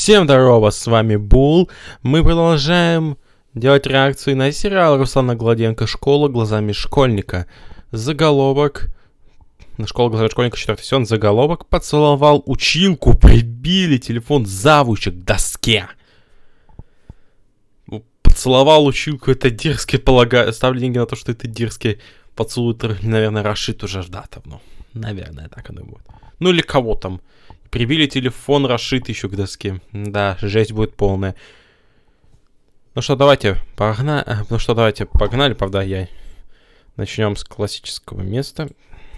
Всем здорово, с вами Бул. Мы продолжаем делать реакции на сериал Руслана Гладенко «Школа глазами школьника». Заголовок. «Школа глазами школьника», 4-й сезон. Заголовок: поцеловал училку, прибили телефон завуча к доске. Поцеловал училку, это дерзкий, полагаю. Ставлю деньги на то, что это дерзкий поцелуй, наверное, Рашиту Жаждатовну. Наверное, так оно будет. Ну или кого там. Прибили телефон Рашид еще к доске. Да, жесть будет полная. Ну что, давайте погнали, правда, я. Начнем с классического места.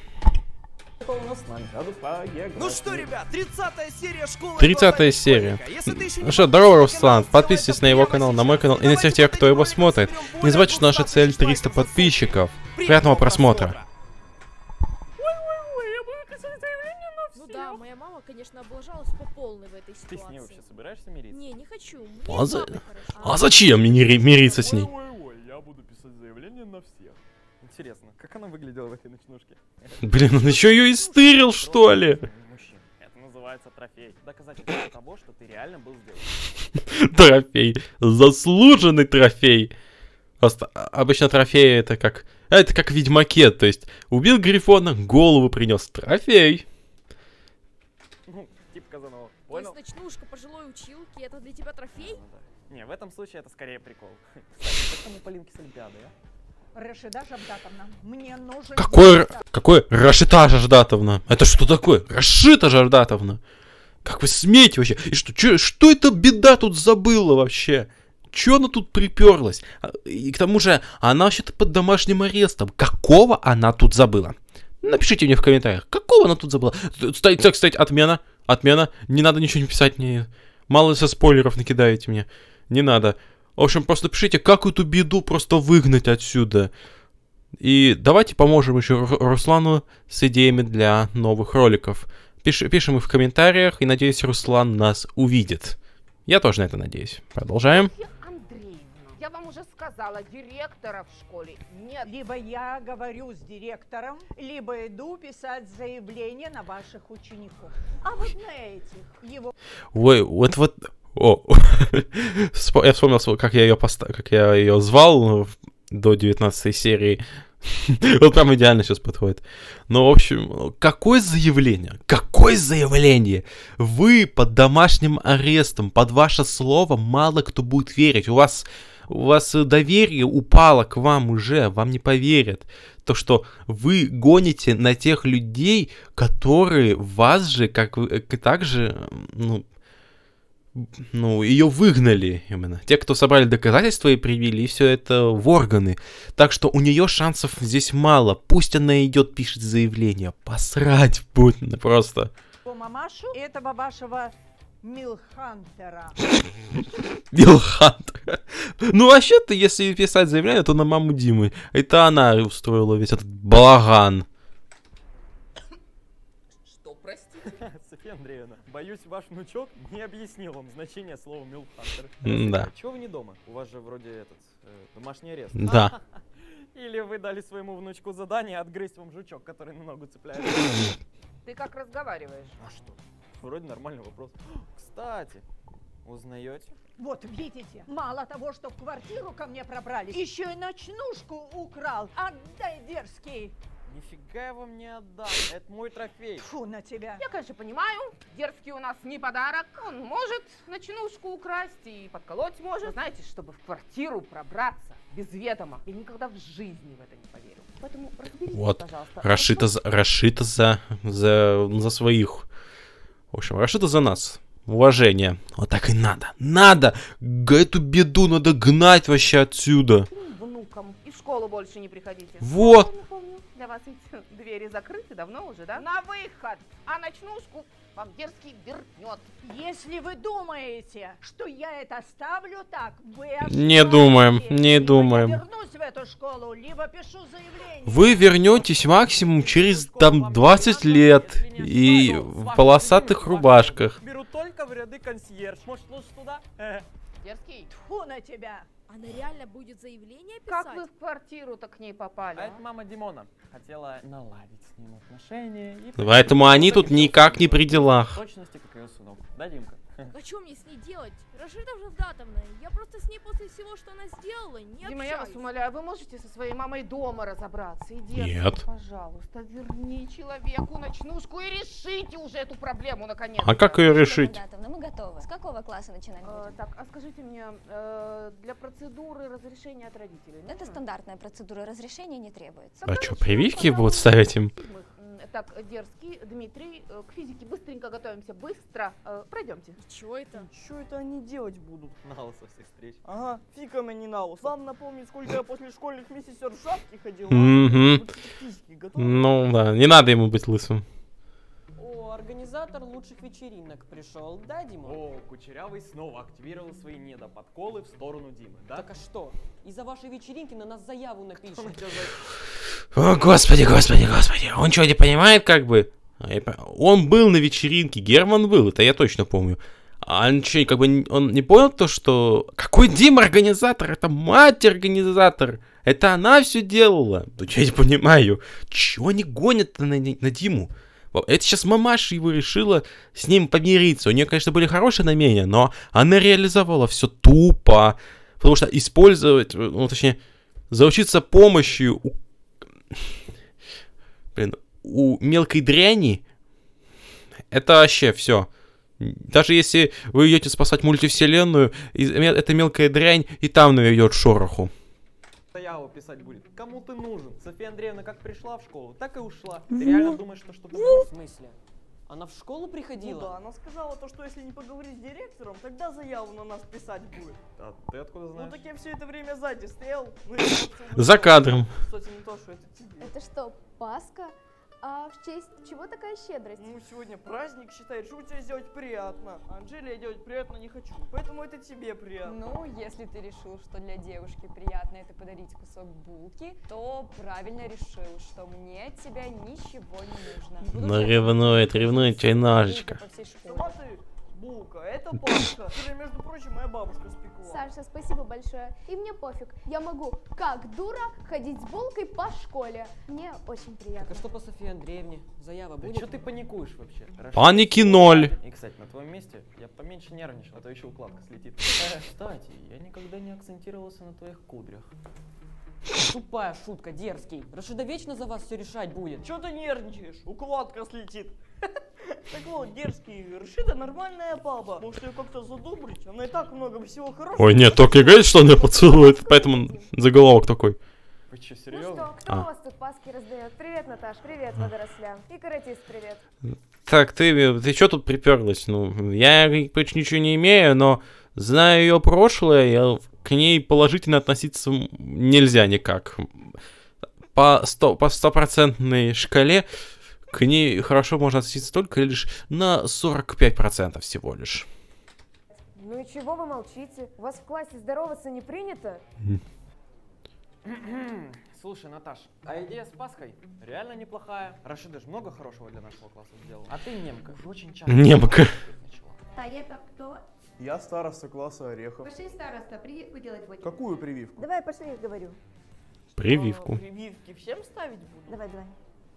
Ну что, ребят, 30-я серия школы. 30-я серия. Ну что, здорово, Руслан. Подписывайтесь на его канал, на мой канал и на всех тех, кто его смотрит. Не забывайте, что наша цель 300 подписчиков. Приятного просмотра. Да, моя мама, конечно, облажалась по полной в этой ситуации. Ты с ней вообще собираешься мириться? Не хочу. А зачем мне мириться с ней? Ой, я буду писать заявление на всех. Интересно, как она выглядела в этой ночнушке? Блин, он еще ее истырил, что ли? Мужчин. Это называется трофей. Доказательство того, что ты реально был сделан. Трофей. Заслуженный трофей. Просто обычно трофей это как в Ведьмаке, то есть убил Грифона, голову принес. Трофей. Ну, типа Казанова. То есть Понял? ночнушка пожилой училки, это для тебя трофей? Ну да. Не, в этом случае это скорее прикол. Кстати, как там у Полинки с Олимпиады, а? Рашида Жавдатовна, мне нужен... Какой Рашита Жаждатовна? Это что такое? Рашита Жаждатовна? Как вы смеете вообще? И что это беда тут забыла вообще? Чё она тут приперлась? И к тому же, она вообще-то под домашним арестом. Какого она тут забыла? Напишите мне в комментариях, какого она тут забыла. Кстати, отмена. Не надо ничего не писать мне. Мало со спойлеров накидаете мне. Не надо. В общем, просто пишите, как эту беду просто выгнать отсюда. И давайте поможем еще Руслану с идеями для новых роликов. Пишем их в комментариях, и надеюсь, Руслан нас увидит. Я тоже на это надеюсь. Продолжаем. Андреевна, я вам уже сказала, директора в школе нет. Либо я говорю с директором, либо иду писать заявление на ваших учеников. А вот на этих его... Ой, вот... О, я вспомнил, как я ее звал до 19 серии. Вот прям идеально сейчас подходит. Ну, в общем, какое заявление? Какое заявление? Вы под домашним арестом, под ваше слово мало кто будет верить. У вас доверие упало к вам уже, вам не поверят. То, что вы гоните на тех людей, которые вас же, ее выгнали именно. Те, кто собрали доказательства и привели все это в органы. Так что у нее шансов здесь мало. Пусть она идет, пишет заявление. Посрать будет просто. Мамашу этого вашего Милхантера. Милхантер. Ну, вообще-то, если писать заявление, то на маму Димы. Это она устроила весь этот балаган. София Андреевна, боюсь, ваш внучок не объяснил вам значение слова «милхантер». Да. Чего вы не дома? У вас же вроде домашний арест. Да. Или вы дали своему внучку задание отгрызть вам жучок, который на ногу цепляется. Ты как разговариваешь? А что? Вроде нормальный вопрос. Кстати, узнаете? Вот видите, мало того, что в квартиру ко мне пробрались, еще и ночнушку украл. Отдай, дерзкий. Нифига я вам не отдам, это мой трофей. Фу на тебя. Я, конечно, понимаю, дерзкий у нас не подарок. Он может ночнушку украсть и подколоть может. Знаете, чтобы в квартиру пробраться без ведома, я никогда в жизни в это не поверю. Поэтому разберитесь, Вот, пожалуйста. Рашита за своих. В общем, Рашита за нас. Уважение. Вот так и надо. Надо! Эту беду надо гнать вообще отсюда. Внукам и в школу больше не приходите. Вот. Я помню, для вас эти двери закрыты давно уже, да? На выход! А ночнушку вам дерзкий вернет. Если вы думаете, что я это оставлю так, вы Не думаем, не либо думаем. я вернусь в эту школу, либо пишу заявление. Вы вернетесь максимум через там 20 лет и в полосатых рубашках. Беру только в ряды консьерж. Может, лучше туда? Дерзкий, Тьфу на тебя. Она реально будет заявление писать? как вы в квартиру-то к ней попали? А это мама Димона. Хотела наладить с ним отношения. И Поэтому они тут никак не при делах. в точности, как ее сынок. Да, Димка? А что мне с ней делать? Рашида Жавдатовна, я просто с ней после всего, что она сделала, не Дима, я вас общаюсь. умоляю, вы можете со своей мамой дома разобраться? Иди, Нет. пожалуйста, верни человеку ночнушку и решите уже эту проблему наконец. А как ее решить? Жавдатовна, мы готовы. С какого класса начинать будем? Так, а скажите мне, для процедуры разрешения от родителей? Это стандартная процедура, разрешения не требуется. А что, прививки будут ставить им? Так, Дерзкий, Дмитрий, к физике быстренько готовимся, быстро. Пройдемте. Чего это? Что это они делать будут? На лысо всех встреч. Ага, фигами не на ус. Вам напомнить, сколько я после школьных месяцев в шапке ходил? Мгм. Вот физики готовы? Ну да, не надо ему быть лысым. О, организатор лучших вечеринок пришел, да, Дима? О, Кучерявый снова активировал свои недоподколы в сторону Димы, да? Так а что? Из-за вашей вечеринки на нас заяву напишут. О, господи, господи, господи. Он что, не понимает, как бы? Он был на вечеринке, Герман был, это я точно помню. А он что, как бы, он не понял то, что... Какой Дима организатор? Это мать организатор. Это она все делала. Ну, я не понимаю. Чего они гонят на Диму? Это сейчас мамаша его решила с ним помириться. У нее, конечно, были хорошие намерения, но она реализовала все тупо. Потому что использовать, ну, точнее, заручиться помощью у мелкой дряни, это вообще все. Даже если вы идете спасать мультивселенную, эта мелкая дрянь и там наведет шороху. Заяву писать будет. Кому ты нужен? Софья Андреевна как пришла в школу, так и ушла. Ты реально думаешь, что что-то... В смысле? Она в школу Ну приходила? да, она сказала то, что если не поговорить с директором, тогда заяву на нас писать будет. А ты откуда Ну знаешь? так я все это время сзади стоял. Ну, я отсюда За кадром. Кстати, не то, что это тебе. Это что, Пасха? А в честь чего такая щедрость? Ну, сегодня праздник, считает, что тебе сделать приятно. А Анжеле я делать приятно не хочу. Поэтому это тебе приятно. Ну, если ты решил, что для девушки приятно это подарить кусок булки, то правильно решил, что мне от тебя ничего не нужно. Ну, ревнует чайножечка. По всей школе. Сама ты булка, это Пасха. Которую, между прочим, моя бабушка спекла. Саша, спасибо большое. И мне пофиг. Я могу, как дура, ходить с булкой по школе. Мне очень Так приятно. а что по Софии Андреевне? Заява Да будет? что ты паникуешь вообще? Паники ноль. И, кстати, на твоем месте я поменьше нервничал, а то еще укладка слетит. Кстати, я никогда не акцентировался на твоих кудрях. Тупая шутка, Дерзкий. Рашида вечно за вас все решать будет. Чё ты нервничаешь? Укладка слетит. Так вот, Дерзкий, Рашида нормальная баба. Может ее как-то задобрить? Она и так много всего хорошего. Ой, нет, только говорит, что он ее поцелует, поэтому заголовок такой. Вы что, Ну серьезно? что, кто у вас тут Пасхи раздает? Привет, Наташ, привет, водорослям. И каратист, привет. Так, ты что тут приперлась? Ну, я ничего не имею, но зная ее прошлое, к ней положительно относиться нельзя никак. По стопроцентной шкале к ней хорошо можно относиться только лишь на 45% всего лишь. Ну и чего вы молчите? У вас в классе здороваться не принято? Слушай, Наташ, а идея с Пасхой реально неплохая. Рашида же много хорошего для нашего класса сделала. А ты немка. Уж очень часто. Немка. начала. А это кто? Я староста класса Орехов. Пошли, староста, прививку делать будем. Какую прививку? Давай, пошли, я говорю. Прививку. Прививки всем ставить будут? Давай, давай.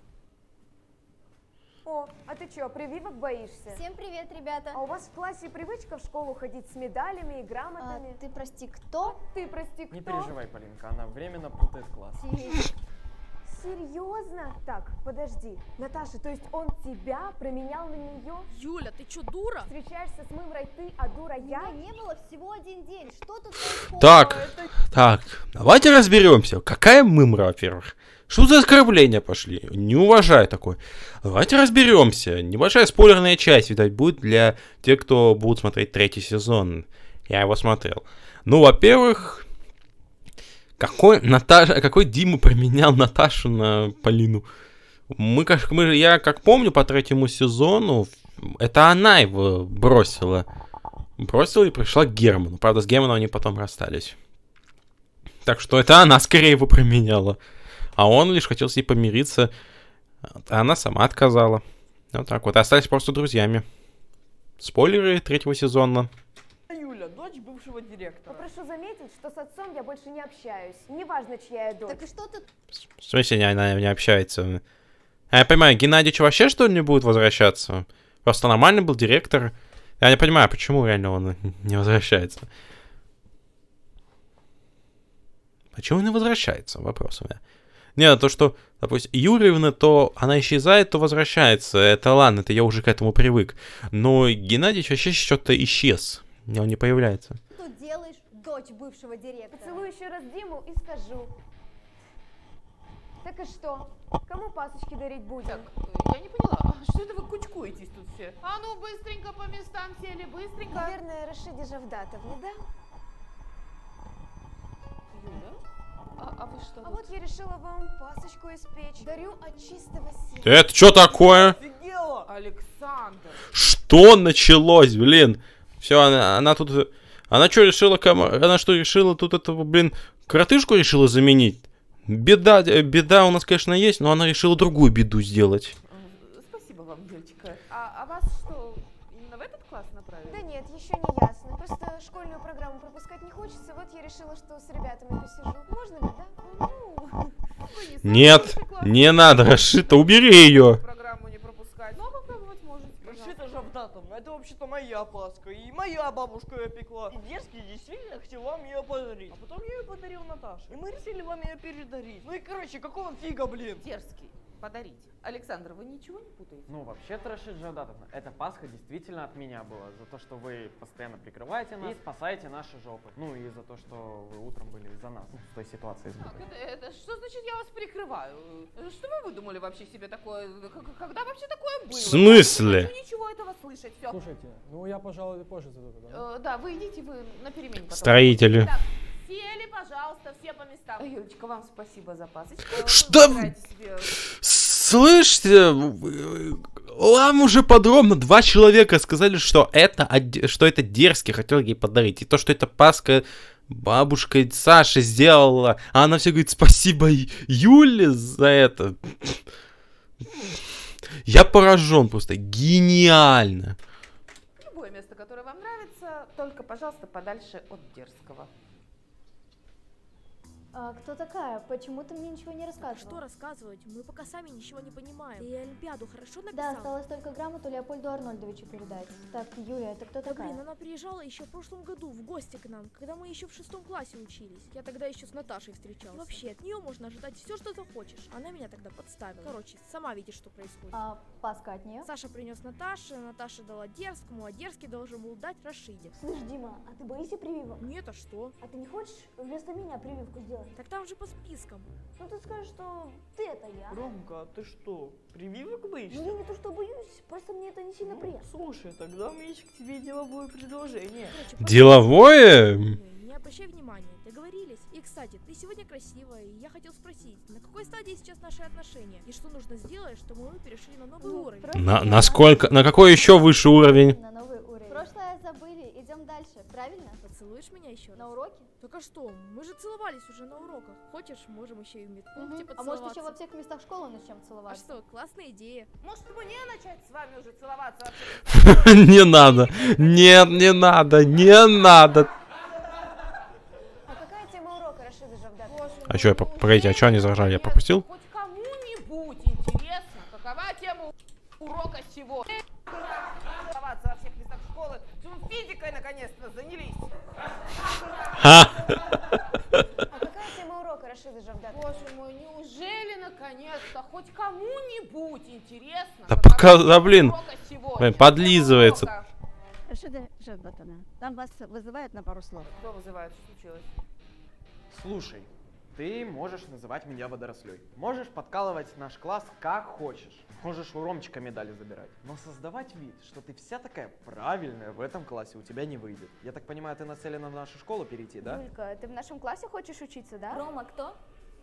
О, а ты чё, прививок боишься? Всем привет, ребята. А у вас в классе привычка в школу ходить с медалями и грамотами? Ты, прости, кто? Ты, прости, кто? Не переживай, Полинка, она временно путает класс. Серьезно? Так, подожди. Наташа, то есть он тебя променял на нее? Юля, ты чё, дура? Встречаешься с мымрой ты, а дура я? Не было всего один день. Что тут происходит? Так, давайте разберемся. Какая мымра, во-первых? Что за оскорбления пошли? Не уважаю такое. Давайте разберемся. Небольшая спойлерная часть, видать, будет для тех, кто будут смотреть 3-й сезон. Я его смотрел. Ну, во-первых, какой Дима променял Наташу на Полину? Я как помню по 3-му сезону, это она его бросила. Бросила и пришла к Герману. Правда, с Германом они потом расстались. Так что это она скорее его променяла. А он лишь хотел с ней помириться, а она сама отказала. Вот так вот. Остались просто друзьями. Спойлеры 3-го сезона. Юля, дочь бывшего директора. Попрошу заметить, что с отцом я больше не общаюсь. Неважно, чья я дочь. Так и что ты... В смысле, она не общается? А я понимаю, Геннадьевич вообще, что ли, не будет возвращаться? Просто нормальный был директор. Я не понимаю, почему реально он не возвращается. Почему он не возвращается? Вопрос у меня. Не, то, что, допустим, Юрьевна, то она исчезает, то возвращается. Это ладно, это я уже к этому привык. Но Геннадий вообще что-то исчез. Он не появляется. Что делаешь, дочь бывшего директора? Поцелую еще раз Диму и скажу. Так и что? Кому пасочки дарить будем? Так, я не поняла, что это вы кучкуетесь тут все? А ну, быстренько по местам сели, быстренько. Наверное, Рашиде Жавдатовне, да? Юля? А вы что? А вот я решила вам пасочку испечь. Дарю от чистого сердца. Это что такое? Офигела! Александр! Что началось, блин? Все, она тут... Она что решила, она что решила тут этого, блин, коротышку решила заменить? Беда у нас, конечно, есть, но она решила другую беду сделать. Спасибо вам, Юлечка. А вас что, именно в этот класс направили? Да нет, еще не ясно. Просто школьную программу пропускать не хочется. Вот я решила, что с ребятами посижу. Можно ли, да? Нет, не надо, Рашита, убери ее. Программу не пропускать. Ну, попробовать можете. Рашида Жавдатовна, это вообще-то моя паска. И моя бабушка ее пекла. И Дерзкий действительно хотел вам ее подарить. А потом я ее подарил Наташе. И мы решили вам ее передарить. Ну и короче, какого фига, блин? Дерзкий. Подарить. Александр, вы ничего не путаете? Ну, вообще-то, Рашида Жавдатовна, эта Пасха действительно от меня была. За то, что вы постоянно прикрываете нас и спасаете наши жопы. Ну, и за то, что вы утром были за нас. Ну, с той ситуацией. Так, это что значит я вас прикрываю? Что вы выдумали вообще себе такое? Когда вообще такое было? В смысле? Не хочу ничего этого слышать. Все. Слушайте, ну я, пожалуй, позже зайду туда. Да, вы идите, вы на перемене потом. Строители. Так, сели, пожалуйста, все по местам. Юлечка, вам спасибо за пасочку. Что? Слышите, вам уже подробно 2 человека сказали, что это Дерзкий хотел ей подарить. И то, что это Пасха бабушка Саши сделала. А она все говорит, спасибо Юле за это. Я поражен просто. Гениально. Любое место, которое вам нравится, только, пожалуйста, подальше от Дерзкого. А кто такая? Почему ты мне ничего не рассказывала? Что рассказывать? Мы пока сами ничего не понимаем. Ты Олимпиаду хорошо написал? Да, осталось только грамоту Леопольду Арнольдовичу передать. Так, Юля, это кто такая? Блин, она приезжала еще в прошлом году в гости к нам, когда мы еще в 6 классе учились. Я тогда еще с Наташей встречался. Вообще, от нее можно ожидать все, что захочешь. Она меня тогда подставила. Короче, сама видишь, что происходит. А Пасха от нее? Саша принес Наташе, Наташа дала Дерзкому, а Дерзкий должен был дать Рашиде. Слышь, Дима, а ты боишься прививок? Нет, а что? А ты не хочешь вместо меня прививку сделать? Так там же по спискам. Ну ты скажешь, что ты это я. Ромка, а ты что, прививок боишься? Ну я не то что боюсь, просто мне это не сильно приятно. Слушай, тогда у меня есть к тебе деловое предложение. Деловое? Не обращай внимания, договорились. И, кстати, ты сегодня красивая, и я хотел спросить, на какой стадии сейчас наши отношения? И что нужно сделать, чтобы мы перешли на новый уровень? На какой еще выше уровень? На новый уровень. Прошлое забыли, идем дальше, правильно? Поцелуешь меня еще раз? На уроке? Так а что, мы же целовались уже на уроках. Хочешь, можем еще и в медпункте А может еще во всех местах школы начнем целоваться? А что, классная идея. Может, мне начать с вами уже целоваться? Не надо. Нет, не надо, не надо. А какая тема урока, Рашида Жавдатовна? А что, погодите, а что они заржали? Я пропустил? Хоть кому-нибудь интересно, какова тема урока сегодня? Целоваться во всех местах школы. Физикой наконец-то занялись. А какая тема урока, Рашида Жавдатовна? Боже мой, неужели наконец-то хоть кому-нибудь интересно? Да пока, да блин, подлизывается. Рашида Жавдатовна, там вас вызывают на пару слов. Кто вызывает? Что случилось? Слушай, ты можешь называть меня водорослей. Можешь подкалывать наш класс как хочешь. Можешь у Ромчика медали забирать. Но создавать вид, что ты вся такая правильная в этом классе, у тебя не выйдет. Я так понимаю, ты нацелена в нашу школу перейти, да? Юлька, ты в нашем классе хочешь учиться, да? Рома кто?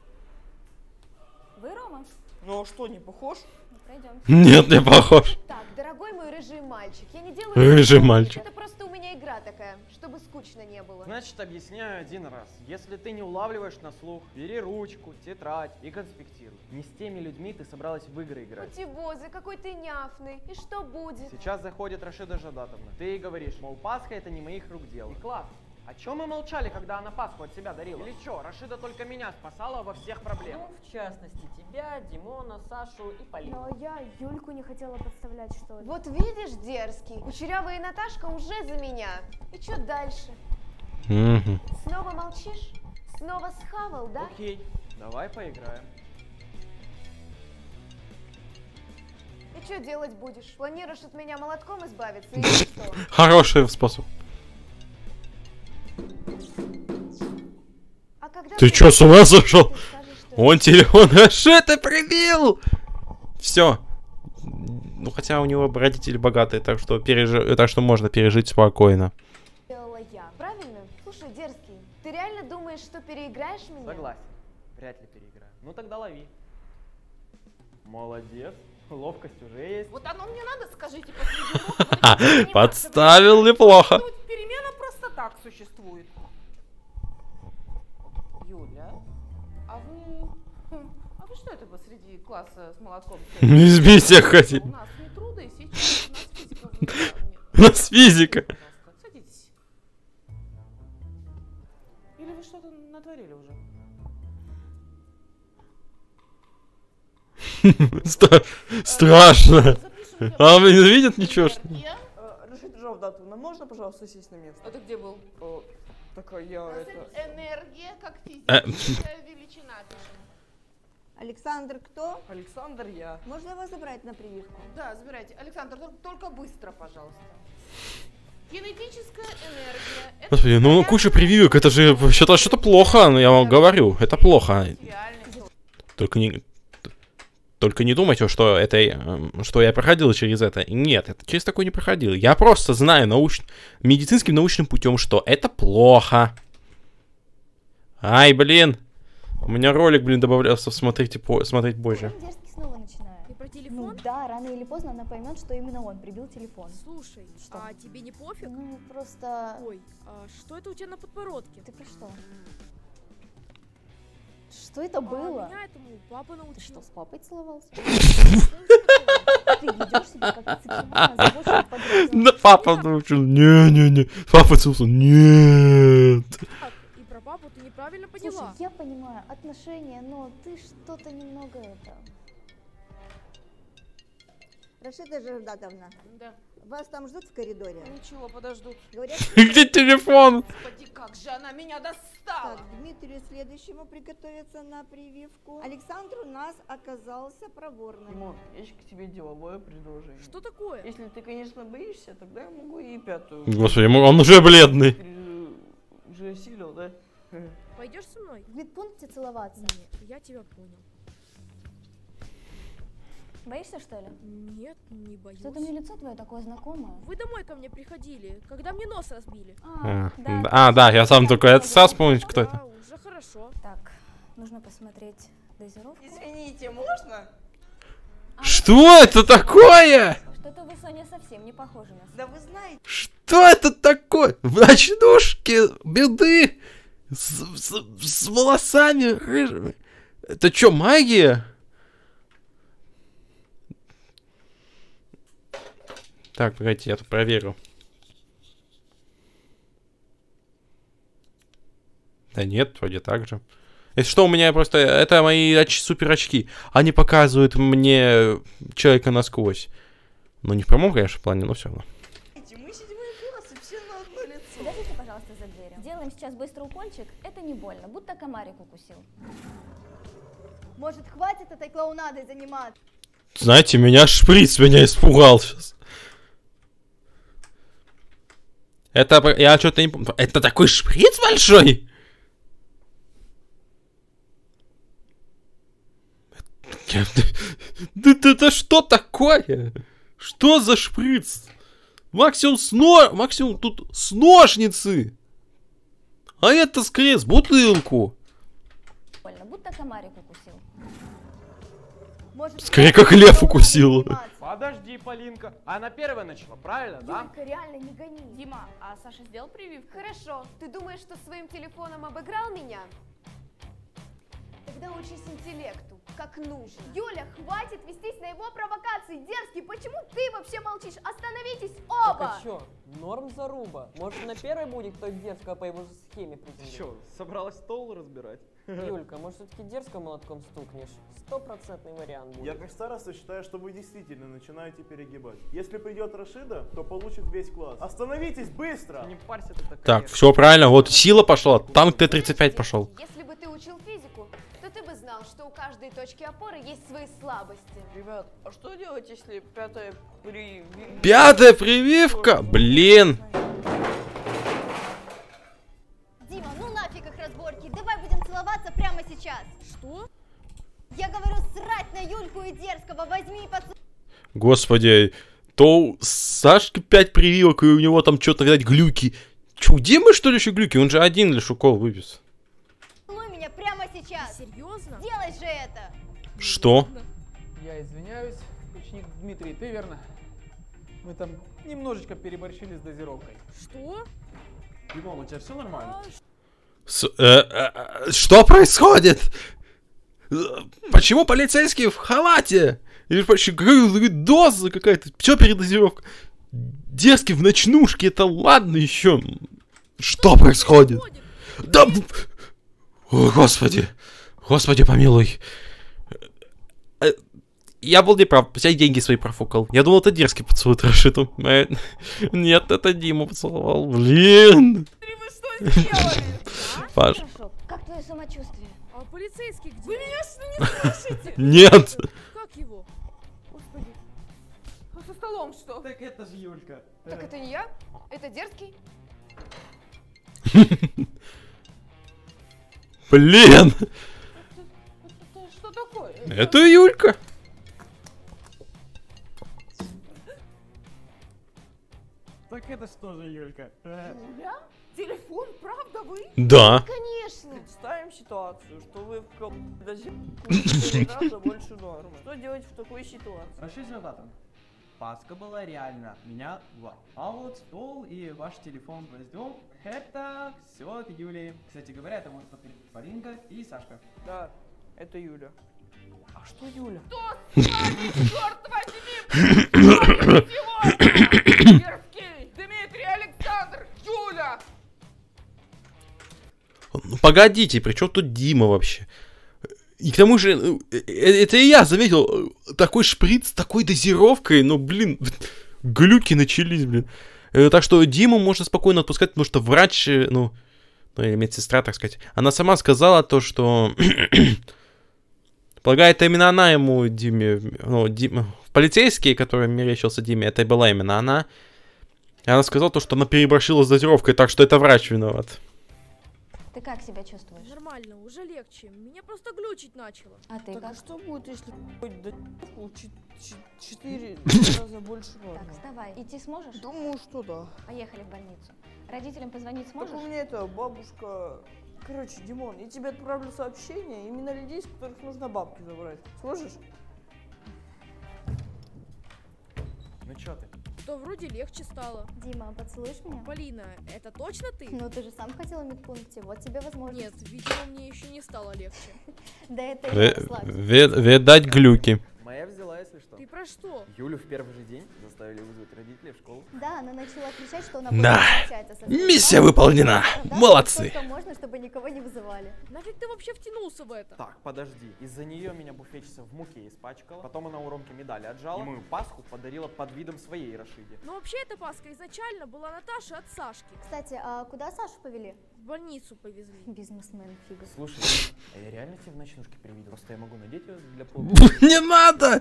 Вы Рома? Ну а что, не похож? Пройдем. Нет, не похож. Так, дорогой мой рыжий мальчик, я не делаю... Рыжий мальчик. Это просто у меня игра такая, чтобы скучно не было. Значит, объясняю один раз. Если ты не улавливаешь на слух, бери ручку, тетрадь и конспектируй. Не с теми людьми ты собралась в игры играть. Утибозы, какой ты няфный. И что будет? Сейчас заходит Рашида Жавдатовна. Ты ей говоришь, мол, Пасха это не моих рук дело. И класс А чё мы молчали, когда она Пасху от себя дарила? Или чё, Рашида только меня спасала во всех проблемах? Ну, в частности, тебя, Димона, Сашу и Полину. Но я Юльку не хотела подставлять, что ли. Вот видишь, дерзкий, Кучерявая и Наташка уже за меня. И что дальше? Снова молчишь? Снова схавал, да? Окей, давай поиграем. И что делать будешь? Планируешь от меня молотком избавиться или что? Хороший способ. А когда Ты чё, с ума сошел? Он телефон Рашиды прибил! Все. Ну, хотя у него родители богатые, так что, так что можно пережить спокойно. Делала я, правильно? Слушай, дерзкий, ты реально думаешь, что переиграешь меня? Согласен. Вряд ли переиграю. Ну тогда лови. Молодец. Ловкость уже есть. Вот оно мне надо, скажите, после урока. Подставил неплохо. Перемена просто так существует. Юля, а вы что это посреди класса с молотком? Не избейте, хотите. У нас не труды, сейчас у нас физика. У нас физика. Садитесь. Или вы что-то натворили уже? Страшно. А он не видит ничего? Рашида Жавдатовна, можно, пожалуйста, сесть на место? А ты где был? Такая я Энергия как физическая величина. Александр кто? Александр я. Можно его забрать на прививку? Да, забирайте. Александр, только быстро, пожалуйста. Кинетическая энергия. Господи, ну куча прививок, это же считаю, что это плохо, но я вам говорю, это плохо. Только не думайте, что что я проходил через это. Нет, это через такое не проходил. Я просто знаю медицинским научным путем, что это плохо. Ай, блин. У меня ролик, блин, добавлялся смотреть позже. Дерзкий снова начинает. И про телефон? Ну да, рано или поздно она поймет, что именно он прибил телефон. Слушай, а тебе не пофиг? Ну, просто... Ой, а что это у тебя на подбородке? Ты про что? Что это было? Меня этому папа научил. Ты что, с папой целовался? Ты ведешь себя как сексуально озабоченный подросток. Да папа научил. Не-не-не. Папа целовался. Нет. И про папу ты неправильно поняла. Слушай, я понимаю отношения, но ты что-то немного это... Рашида Жавдатовна, Да. вас там ждут в коридоре? Ничего, подождут. Говорят, Где телефон? Господи, как же она меня достала! Так, Дмитрию следующему приготовиться на прививку. Александр у нас оказался проворным. Тимон, есть к тебе деловое предложение. Что такое? Если ты, конечно, боишься, тогда я могу и пятую. Господи, он уже бледный. Уже осилил, да? Пойдешь со мной? В медпункте целоваться. Нет, я тебя понял. Боишься, что ли? Нет, не боюсь. Что-то мне лицо твое такое знакомое. Вы домой ко мне приходили, когда мне нос разбили. Да, я сам только это сам вспомнить, кто это. Уже хорошо. Так, нужно посмотреть дозировку. Извините, можно? Что это такое? Что-то вы, Соня, совсем не похожи на Да вы знаете. Что это такое? В ночнушке беды с волосами рыжими. Это что, магия? Так, погодите, я тут проверю. Да нет, вроде так же. Если что, у меня просто... Это мои супер очки. Они показывают мне человека насквозь. Ну, не в прямом, конечно, плане, но все равно. Мы седьмой класс, и все на одно лицо. Подождите, пожалуйста, за дверью. Делаем сейчас быстрый укольчик. Это не больно, будто комарик укусил. Может, хватит этой клоунадой заниматься? Знаете, шприц меня испугал сейчас. Это... Я что-то не помню. Это такой шприц большой? Это что такое? Что за шприц? Максимум тут с ножницы. А это скорее с бутылку. Больно, будто комарик укусил. Скорее как лев укусил. Подожди, Полинка. Она первая начала, правильно, да? Юлька, реально не гони. Дима, а Саша сделал прививку? Хорошо. Ты думаешь, что своим телефоном обыграл меня? Тогда учись интеллекту, как нужно. Юля, хватит вестись на его провокации. Дерзкий, почему ты вообще молчишь? Остановитесь оба! Так а чё? Норм заруба. Может, на первой будет кто дерзко по его же схеме приземлит. Чё, собралась стол разбирать? Юлька, может, все-таки дерзко молотком стукнешь? 100% вариант будет. Я как староста считаю, что вы действительно начинаете перегибать. Если придет Рашида, то получит весь класс. Остановитесь быстро! Не парься ты такая. Так, все правильно, вот сила пошла, танк Т-35 пошел. Если бы ты учил физику, то ты бы знал, что у каждой точки опоры есть свои слабости. Ребят, а что делать, если пятая прививка? Пятая прививка? Блин. Дима, ну нафиг их разборки, давай будем целоваться прямо сейчас. Что? Я говорю, срать на Юльку и Дерзкого, возьми и поцелуй. Господи, то у Сашки 5 прививок, и у него там что-то, видать, глюки. Че, у Димы, что ли, еще глюки? Он же один лишь укол выпис. Поцелуй меня прямо сейчас. Серьезно? Делай же это. Что? Я извиняюсь, ученик Дмитрий, ты верно? Мы там немножечко переборщили с дозировкой. Что? Димон, у тебя все нормально? Что происходит? Почему полицейские в халате? Или почему доза какая-то? Все передозировка? Дерзкий в ночнушке, это ладно еще. Что происходит? Да... О, господи. Господи, помилуй. Я был неправ, я деньги свои профукал. Я думал, это Дерзкий поцелует Рашиду. Нет, это Дима поцеловал. Блин. Вы что сделали? Паш. Как твое самочувствие? А полицейский где? Вы меня не слышите? Нет. Как его? Господи. А со столом что? Так это же Юлька. Так это не я? Это Дерзкий? Блин. Это что такое? Это Юлька. Так это что же Юлька? Юля? Телефон, правда вы? Да. Конечно. Представим ситуацию, что вы в гораздо больше нормы. Что делать в такой ситуации? Рашид Жадатов. Паска была реально. Меня два. А вот стол и ваш телефон возьмем. Это все от Юли. Кстати говоря, это может подтвердить Полинка и Сашка. Да, это Юля. А что Юля? Кто с вами, черт возьми? Дерзкий, Дмитрий, Александр, Юля! Ну погодите, при чем тут Дима вообще? И к тому же, это и я заметил, такой шприц с такой дозировкой, ну блин, глюки начались, блин. Так что Диму можно спокойно отпускать, потому что врач, ну или медсестра, так сказать, она сама сказала то, что... Полагаю, это именно она ему, Диме, ну, полицейский, который мерещился Диме, это и была именно она. И она сказала то, что она переборщила с дозировкой, так что это врач виноват. Ты как себя чувствуешь? Нормально, уже легче. Меня просто глючить начало. А ты Так как? а что будет, если до 4 раза больше нормы? Так, вставай. Идти сможешь? Думаю, что да. Поехали в больницу. Родителям позвонить сможешь? Так у меня это бабушка... Короче, Димон, я тебе отправлю сообщение именно людей, с которых нужно бабки забрать. Сможешь? Ну чё ты? Да вроде легче стало. Дима, поцелуешь меня? Полина, это точно ты? Ну ты же сам хотел в медпункте, вот тебе возможность. Нет, видимо, мне еще не стало легче. Да это я расслабься. Видать глюки. Моя взяла, если что. Ты про что? Юлю в первый же день заставили вызвать родителей в школу. Да, она начала кричать, что она Да. общается со своей Миссия мамой. выполнена. Да, Молодцы. сколько можно, чтобы никого не вызывали. Нафиг ты вообще втянулся в это? Так, подожди. Из-за нее меня буфетчица в муке испачкала. Потом она у Ромки медали отжала. И мою Пасху подарила под видом своей Рашиде. Но вообще эта Паска изначально была Наташи от Сашки. Кстати, а куда Сашу повели? В больницу повезли. Бизнесмен фига. Слушай, а я реально тебе в ночнушке привидел? Просто я могу надеть ее для пола. Не надо!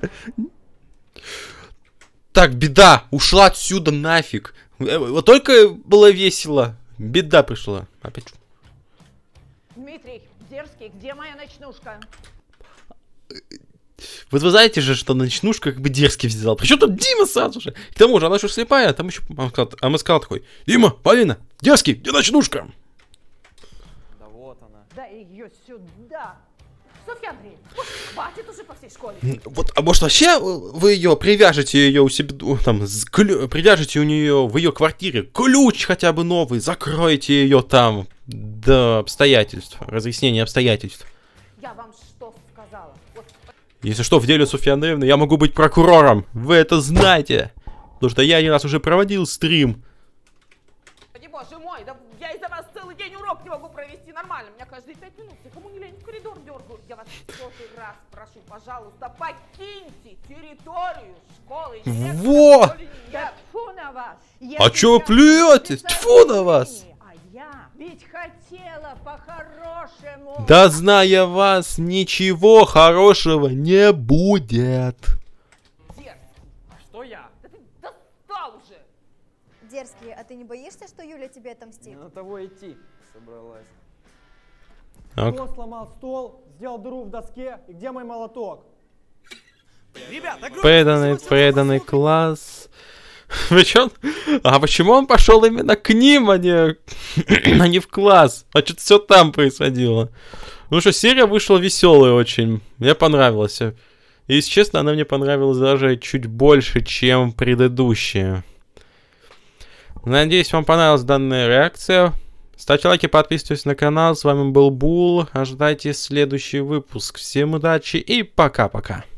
Так, беда, ушла отсюда нафиг. Вот только было весело, беда пришла. Опять. Дмитрий, Дерзкий, где моя ночнушка? Вот вы знаете же, что ночнушка как бы Дерзкий взял. Причем тут Дима сразу же. К тому же, она что слепая, там еще Амаскал такой. Дима, Полина, Дерзкий, где ночнушка? Да вот она. Дай ее сюда. Софья Андреевна, хватит уже по всей школе. Вот, а может вообще вы ее привяжете ее у себя, там, привяжете у нее в ее квартире ключ хотя бы новый, закроете ее там до обстоятельств, разъяснения обстоятельств. Я вам что сказала? Вот. Если что, в деле Софьи Андреевны я могу быть прокурором, вы это знаете. Потому что я один раз уже проводил стрим. Боже мой, да я из-за вас целый день урок не могу провести нормально. Меня каждые 5 минут, я кому не лень, в коридор дергаю. Я вас в сотый раз прошу, пожалуйста, покиньте территорию школы. Во! Да тьфу на вас! А чё вы плюетесь? Тьфу на вас! А я ведь хотела по-хорошему. Да зная вас, ничего хорошего не будет. Что я? Да ты достал уже! Дерзкий, а ты не боишься, что Юля тебе отомстит? На того идти собралась. Кто сломал стол, сделал дыру в доске, и где мой молоток? Ребята, Преданный класс. Причем, а почему он пошел именно к ним, а не в класс? А что-то все там происходило. Ну что, серия вышла веселая очень. Мне понравилась. И, если честно, она мне понравилась даже чуть больше, чем предыдущая. Надеюсь, вам понравилась данная реакция. Ставьте лайки, подписывайтесь на канал. С вами был Бул. Ожидайте следующий выпуск. Всем удачи и пока-пока.